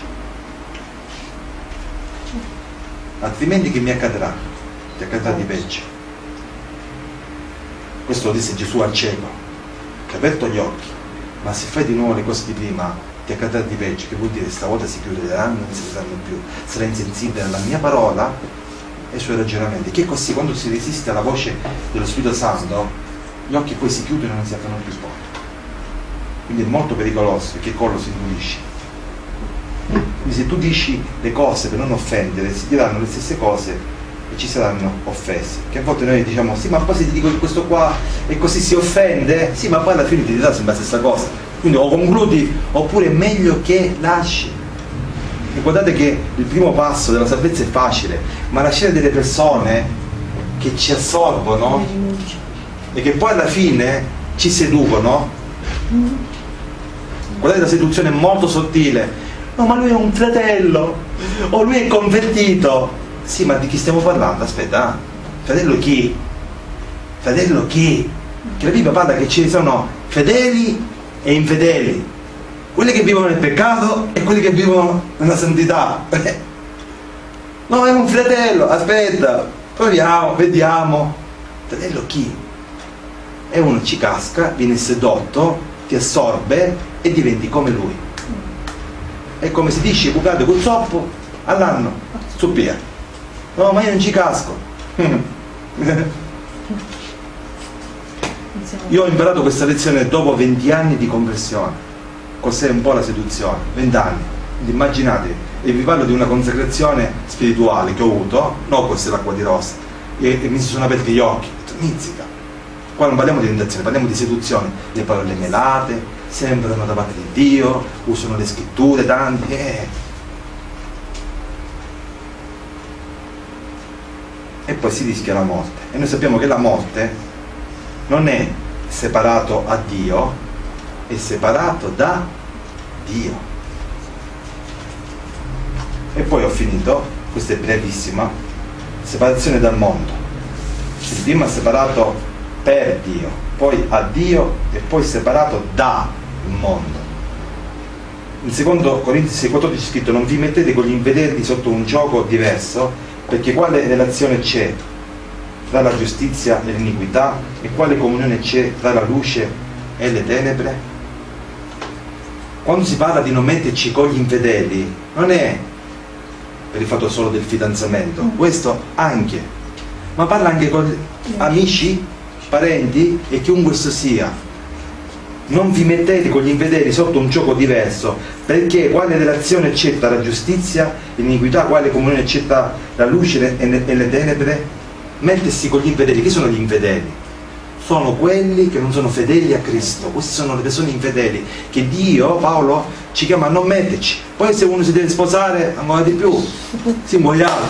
Altrimenti che mi accadrà? Ti accadrà di peggio. Questo lo disse Gesù al cieco, che ha aperto gli occhi, ma se fai di nuovo le cose di prima, ti accadrà di peggio, che vuol dire stavolta si chiuderanno, non si vedranno più, sarai insensibile alla mia parola e ai suoi ragionamenti. Che così quando si resiste alla voce dello Spirito Santo, gli occhi poi si chiudono e non si aprono più poi. Quindi è molto pericoloso, perché il collo si indurisce. Quindi se tu dici le cose per non offendere, si diranno le stesse cose e ci saranno offese. Che a volte noi diciamo, sì, ma poi se ti dico questo qua e così si offende, sì, ma poi alla fine ti dirà sempre la stessa cosa. Quindi o concludi oppure è meglio che lasci. E guardate che il primo passo della salvezza è facile, ma lasciare delle persone che ci assorbono e che poi alla fine ci seducono. Guardate, la seduzione è molto sottile. No, ma lui è un fratello, o lui è convertito. Sì, ma di chi stiamo parlando? Aspetta, eh? Fratello chi? Fratello chi? Che la Bibbia parla che ci sono fedeli e infedeli, quelli che vivono nel peccato e quelli che vivono nella santità. No, è un fratello, aspetta, proviamo, vediamo. Fratello chi? E uno ci casca, viene sedotto, ti assorbe e diventi come lui. È come si dice, bucate col zoppo all'anno, suppia. No, ma io non ci casco. Io ho imparato questa lezione dopo venti anni di conversione. Cos'è un po' la seduzione? venti anni. Quindi immaginate, e vi parlo di una consacrazione spirituale che ho avuto, non questa è l'acqua di rosa, e, e mi si sono aperti gli occhi. Ho detto, mizzica. Qua non parliamo di tentazione, parliamo di seduzione. Le parole melate, sembrano da parte di Dio, usano le scritture, tanti. Eh. E poi si rischia la morte. E noi sappiamo che la morte non è separato a Dio, è separato da Dio. E poi ho finito, questa è brevissima, separazione dal mondo. Il primo è separato per Dio, poi a Dio e poi separato dal mondo. In secondo Corinzi sei quattordici è scritto: non vi mettete con gli infedeli sotto un gioco diverso, perché quale relazione c'è tra la giustizia e l'iniquità, e quale comunione c'è tra la luce e le tenebre? Quando si parla di non metterci con gli infedeli, non è per il fatto solo del fidanzamento, questo anche, ma parla anche con amici, parenti e chiunque esso sia. Non vi mettete con gli infedeli sotto un gioco diverso, perché quale relazione c'è tra la giustizia e l'iniquità, quale comunione c'è tra la luce e le, e le tenebre? Mettersi con gli infedeli. Chi sono gli infedeli? Sono quelli che non sono fedeli a Cristo. Queste sono le persone infedeli che Dio, Paolo, ci chiama a non metterci. Poi se uno si deve sposare ancora di più, si invogliava.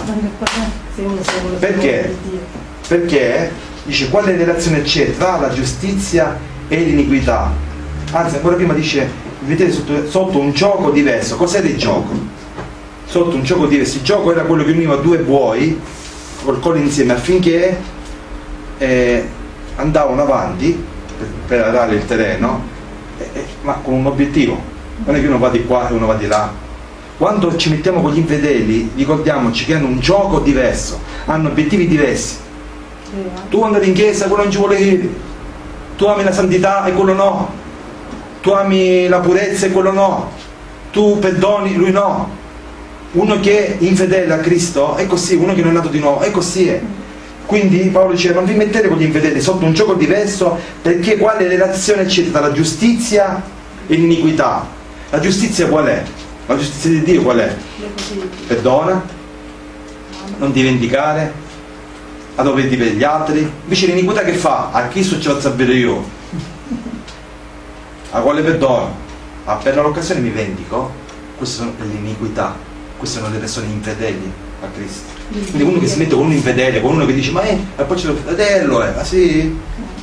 Perché? Perché dice quale relazione c'è tra la giustizia e l'iniquità. Anzi, ancora prima dice vedete sotto, sotto un gioco diverso. Cos'era il gioco? Sotto un gioco diverso. Il gioco era quello che univa due buoi col collo insieme affinché eh, andavano avanti per, per arare il terreno, eh, eh, ma con un obiettivo. Non è che uno va di qua e uno va di là. Quando ci mettiamo con gli infedeli, ricordiamoci che hanno un gioco diverso, hanno obiettivi diversi. Tu andare in chiesa, quello non ci vuole dire. Tu ami la santità e quello no. Tu ami la purezza e quello no. Tu perdoni, lui no. Uno che è infedele a Cristo è così, uno che non è nato di nuovo è così. È. Quindi Paolo dice non vi mettete con gli infedeli sotto un gioco diverso, perché quale relazione c'è tra la giustizia e l'iniquità? La giustizia qual è? La giustizia di Dio qual è? Perdona, non dimenticare, adoperi per gli altri. Invece l'iniquità che fa? A Cristo ce l'ho sapere io. A quale perdono? Appena l'occasione mi vendico. Queste sono l'iniquità. Queste sono le persone infedeli a Cristo. Quindi uno che si mette con un infedele, con uno che dice ma eh, e poi c'è lo fratello, eh, ah sì?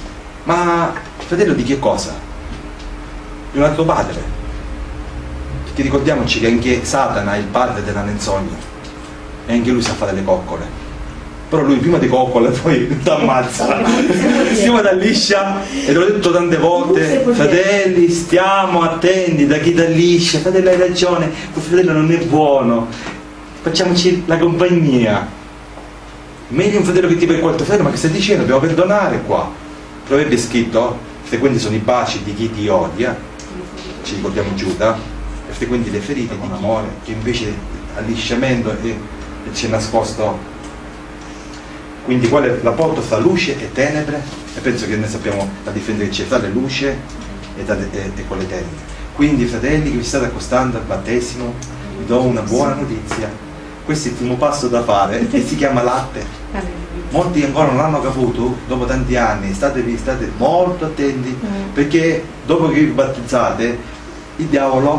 Ma fratello di che cosa? Di un altro padre. Che ricordiamoci che anche Satana è il padre della menzogna e anche lui sa fare le coccole, però lui prima di coccole poi ti ammazza, stiamo da liscia. E l'ho detto tante volte: fratelli, stiamo attenti da chi dà liscia. Fratello, hai ragione, quel fratello non è buono, facciamoci la compagnia. Meglio un fratello che ti per qualche fratello, ma che stai dicendo? Dobbiamo perdonare qua. Proverbio è scritto: frequenti sono i baci di chi ti odia, ci ricordiamo Giuda, e frequenti le ferite di amore, che invece allisciamento e, e c'è nascosto. Quindi qual è il rapporto fra luce e tenebre? E penso che noi sappiamo la differenza che c'è tra le luce e, e, e quelle tenebre. Quindi, fratelli che vi state accostando al battesimo, vi do una buona notizia: questo è il primo passo da fare e si chiama latte. Molti ancora non l'hanno capito dopo tanti anni. Statevi, state molto attenti, perché dopo che vi battezzate il diavolo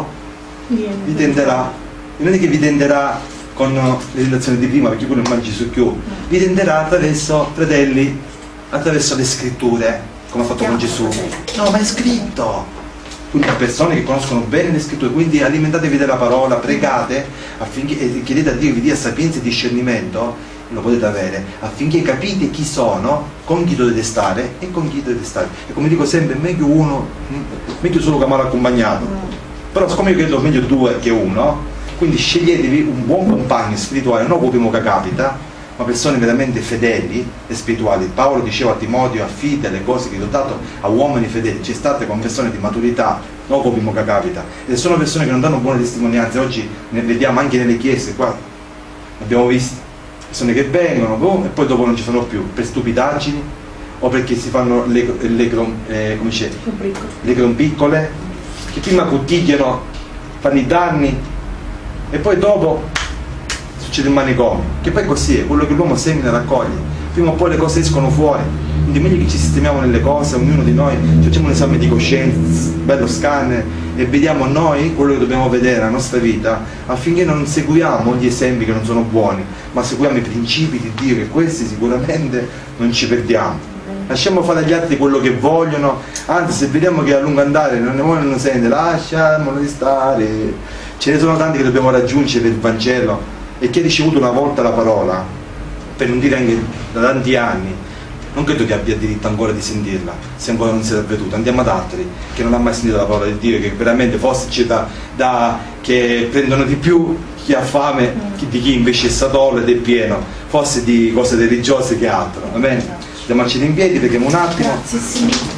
vi tenderà, non è che vi tenderà con le tentazioni di prima, perché quello non mangi su più, vi tenderà attraverso, fratelli, attraverso le scritture, come ha fatto con Gesù. No, ma è scritto. Quindi persone che conoscono bene le scritture, quindi alimentatevi della parola, pregate affinché, e chiedete a Dio che vi dia sapienza e discernimento, lo potete avere, affinché capite chi sono, con chi dovete stare e con chi dovete stare. E come dico sempre, meglio uno, meglio solo che male accompagnato, però siccome io credo meglio due che uno, quindi sceglietevi un buon compagno spirituale, non quello che capita, ma persone veramente fedeli e spirituali. Paolo diceva a Timoteo: affida le cose che ti ho dato a uomini fedeli. Ci state con persone di maturità, non quello che capita. E sono persone che non danno buone testimonianze. Oggi ne vediamo anche nelle chiese, qua abbiamo visto persone che vengono boh, e poi dopo non ci fanno più, per stupidaggini o perché si fanno le, le, eh, come dice, le crompiccole, che prima cottigliano, fanno i danni e poi dopo succede il manicomio, che poi così è, quello che l'uomo semina raccoglie, prima o poi le cose escono fuori. Quindi meglio che ci sistemiamo nelle cose, ognuno di noi facciamo un esame di coscienza, bello scanner, e vediamo noi quello che dobbiamo vedere nella nostra vita, affinché non seguiamo gli esempi che non sono buoni, ma seguiamo i principi di Dio, che questi sicuramente non ci perdiamo. Lasciamo fare agli altri quello che vogliono, anzi se vediamo che a lungo andare non ne vogliono sentire, lasciamolo di stare. Ce ne sono tanti che dobbiamo raggiungere per il Vangelo, e chi ha ricevuto una volta la parola, per non dire anche da tanti anni, non credo che abbia diritto ancora di sentirla, se ancora non si è avveduto. Andiamo ad altri che non hanno mai sentito la parola di Dio, che veramente forse c'è da, da che prendono di più chi ha fame di chi invece è satolo ed è pieno, forse di cose religiose che altro. Va bene? Andiamoci in piedi, preghiamo un attimo. Grazie, Signore.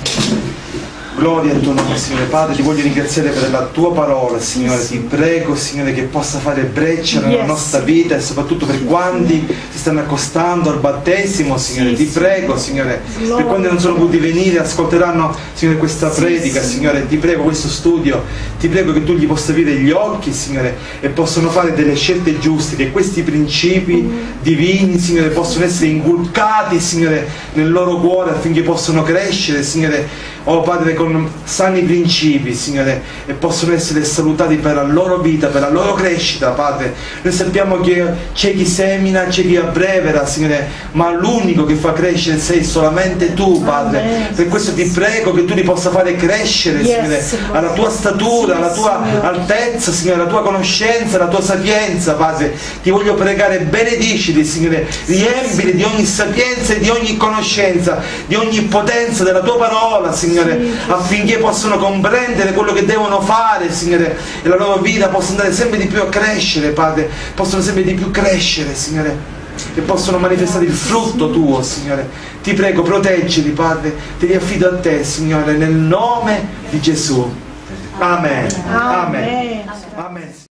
Gloria al tuo nome, Signore Padre, ti voglio ringraziare per la tua parola, Signore. Ti prego, Signore, che possa fare breccia nella yes. nostra vita, e soprattutto per quanti si stanno accostando al battesimo, Signore. Ti prego, Signore, per quanti non sono potuti venire, ascolteranno, Signore, questa predica, Signore. Ti prego, questo studio, ti prego che tu gli possa aprire gli occhi, Signore, e possano fare delle scelte giuste, che questi principi divini, Signore, possono essere inculcati, Signore, nel loro cuore, affinché possano crescere, Signore, oh Padre, con sani principi, Signore, e possono essere salutati per la loro vita, per la loro crescita, Padre. Noi sappiamo che c'è chi semina, c'è chi abbrevera, Signore, ma l'unico che fa crescere sei solamente tu, Padre. Amen. Per questo ti prego che tu li possa fare crescere, yes, Signore, alla tua statura, alla tua Signore. altezza, Signore, alla tua conoscenza, alla tua sapienza, Padre. Ti voglio pregare, benedicili, Signore, riempili di ogni sapienza e di ogni conoscenza, di ogni potenza della tua parola, Signore, affinché possano comprendere quello che devono fare, Signore, e la loro vita possa andare sempre di più a crescere, Padre, possono sempre di più crescere, Signore, e possono manifestare il frutto tuo, Signore. Ti prego, proteggili, Padre, te li affido a te, Signore, nel nome di Gesù. Amen. Amen.